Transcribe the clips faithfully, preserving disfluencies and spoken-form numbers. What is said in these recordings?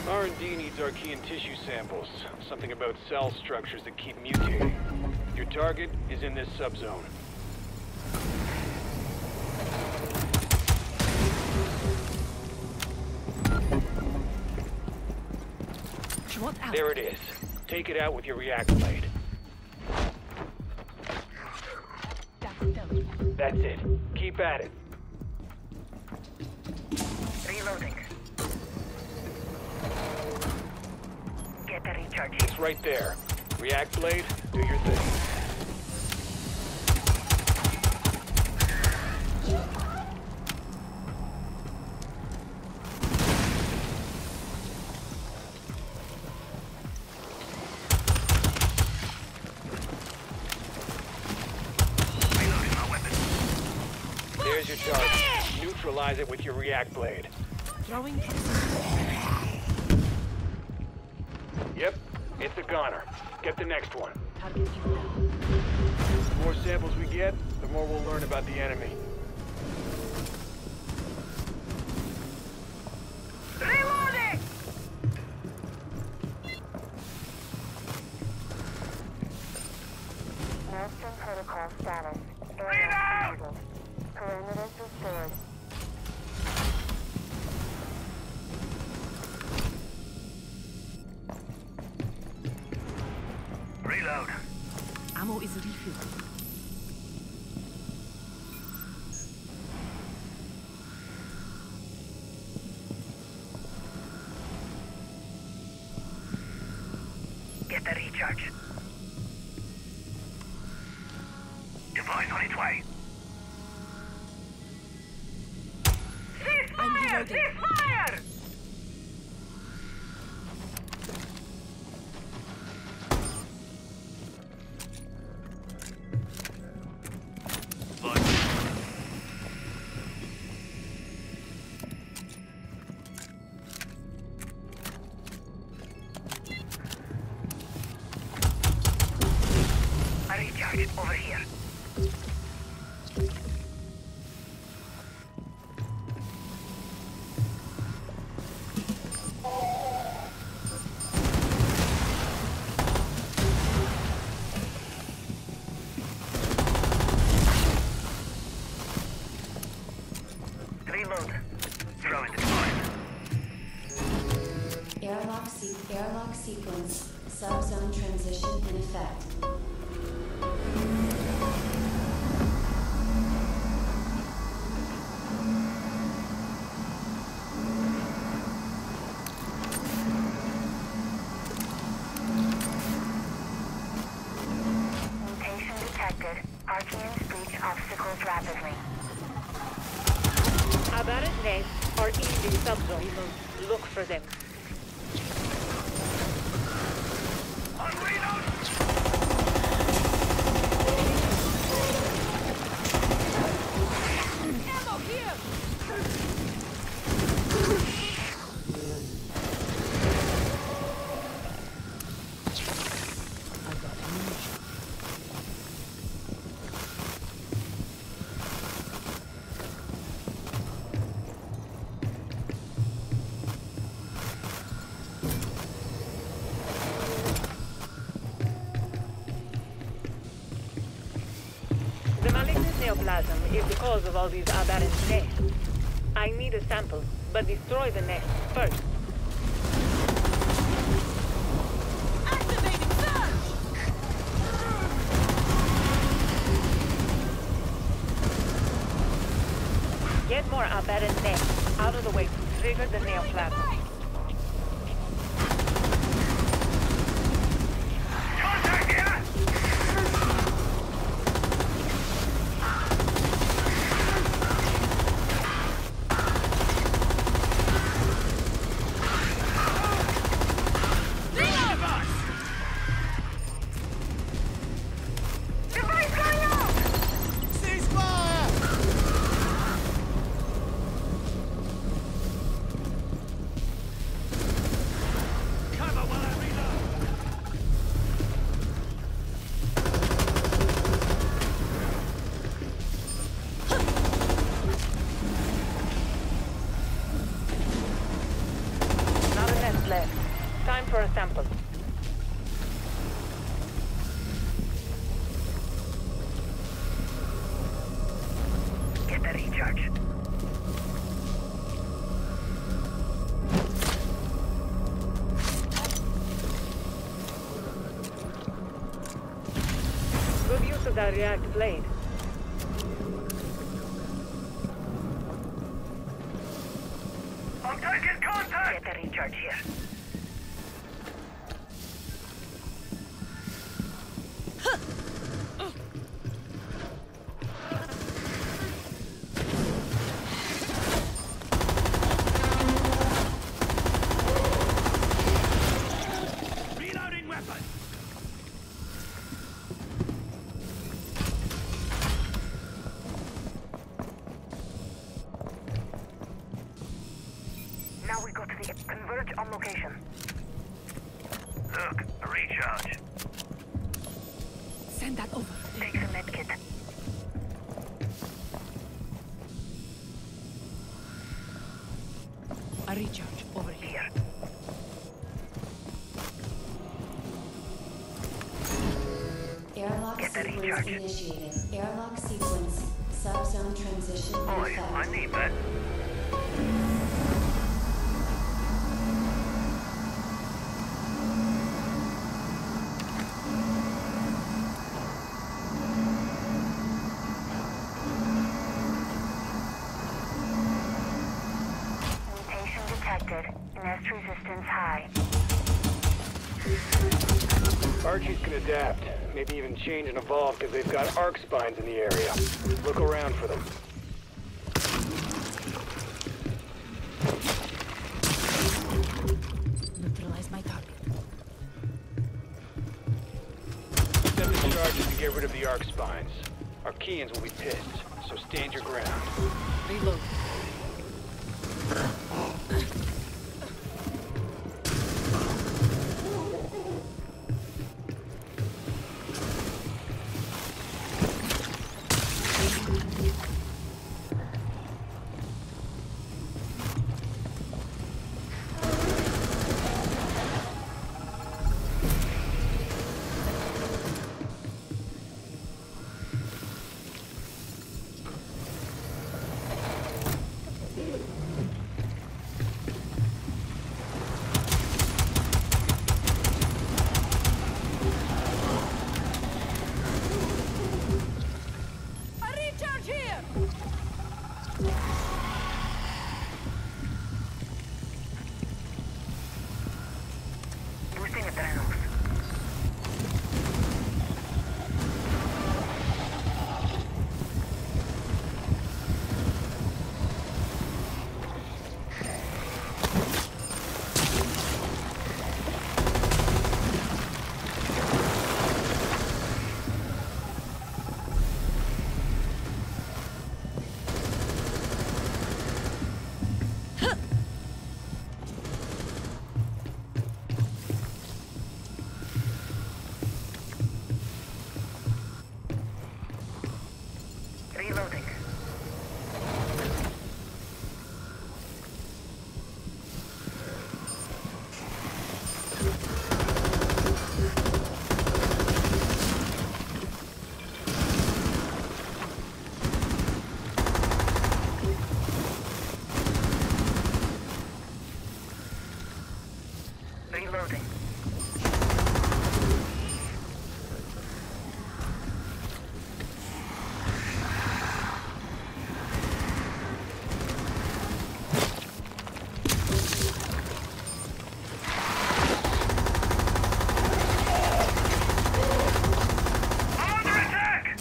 R and D needs Archean tissue samples. Something about cell structures that keep mutating. Your target is in this subzone. There it is. Take it out with your react blade. That's it. Keep at it. Reloading. Get the recharge. It's right there. React blade, do your thing. There's your target. Neutralize it with your react blade. Throwing. Yep, it's a goner. Get the next one. Target you down. The more samples we get, the more we'll learn about the enemy. Reloading! Master protocol status. Area completed. Parameters restored. Reload. Ammo is refilled. Get the recharge. Device on its way. I'm Ceasefire! reloading. Ceasefire! I recharge it over here. Reload. Throw in the device. Airlock, se airlock sequence. Subzone transition in effect. Mutation detected. Archeans breach obstacles rapidly. Aberrant nests are in the subzone. Look for them. On reload! Ammo here! I got ammunition. The malignant neoplasm is the cause of all these aberrant nests. I need a sample, but destroy the nest first. Activating surge! Get more aberrant nests out of the way to trigger the neoplasm. Contact here! Device going out! Ceasefire! a sample. Get the recharge. Good use of that reactive blade. I'm taking contact! Get the recharge here. Reloading weapon! Now we go to the converge on location. Look, a recharge. Send that over. Take the medkit. A recharge over here. Here. Airlock Get the sequence recharge. initiated. Airlock sequence. Subzone transition in Boy, effect. I need that. Mutation detected. Nest resistance high. Archies can adapt, maybe even change and evolve because they've got arc spines in the area. Look around for them. Neutralize my target. Set the charges to get rid of the arc spines. Archeans will be pissed, so stand your ground. Reload. A recharge here! Boosting adrenals. Reloading. Reloading. Under attack!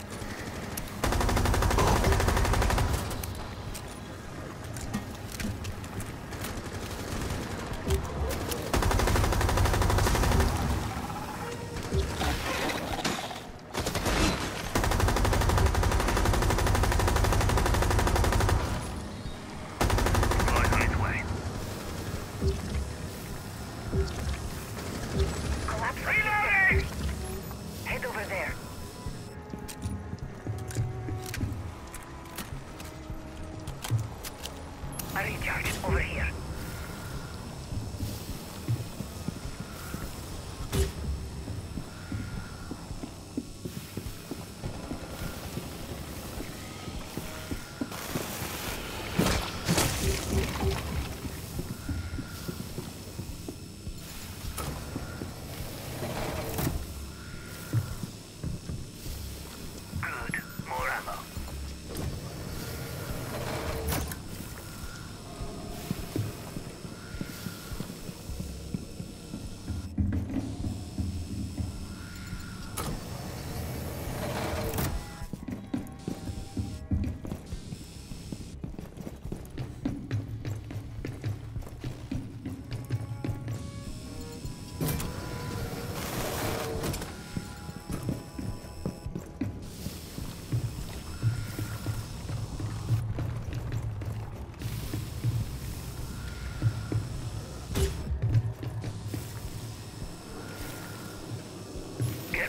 Going on its way. Collapse. Reloading! Head over there. A recharge over here.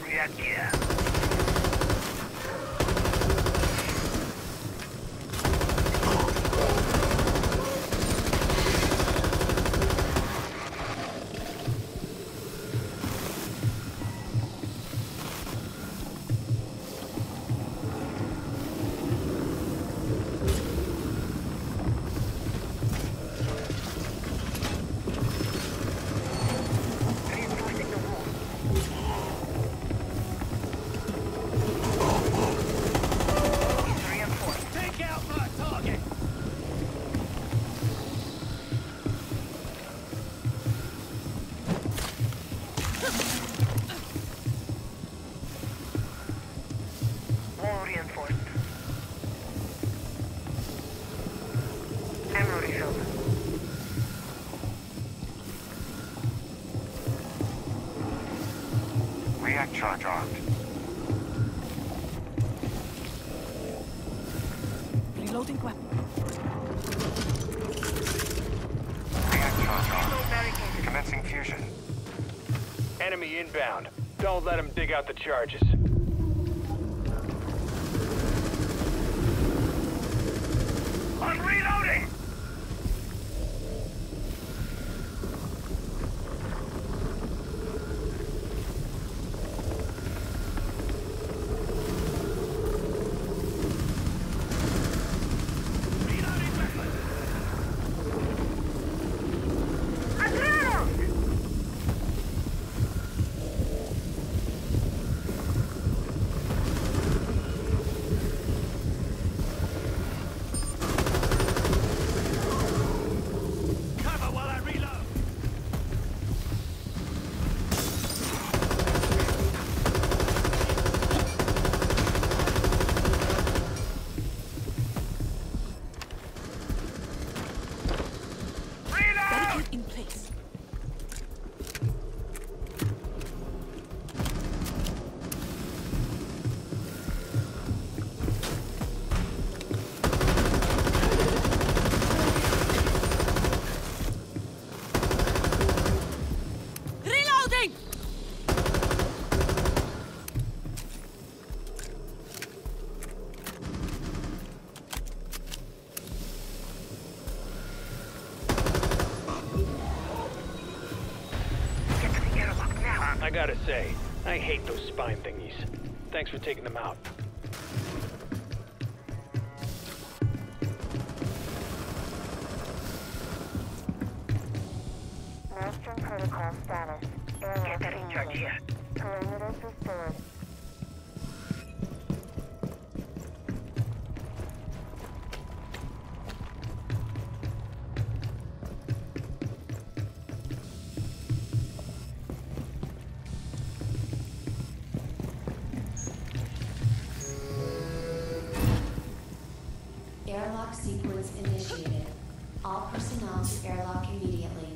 React charge armed. Reloading weapon. React charge armed. Commencing fusion. Enemy inbound. Don't let him dig out the charges. I'm reloading! In place. Reloading! I gotta say, I hate those spine thingies. Thanks for taking them out. Maelstrom protocol status. Get that in charge here. Parameters restored. Airlock sequence initiated. All personnel to airlock immediately.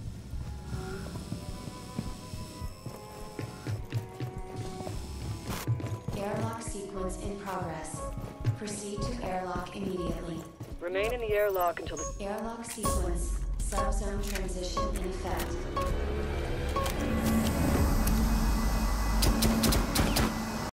Airlock sequence in progress. Proceed to airlock immediately. Remain in the airlock until the... Airlock sequence. Subzone transition in effect.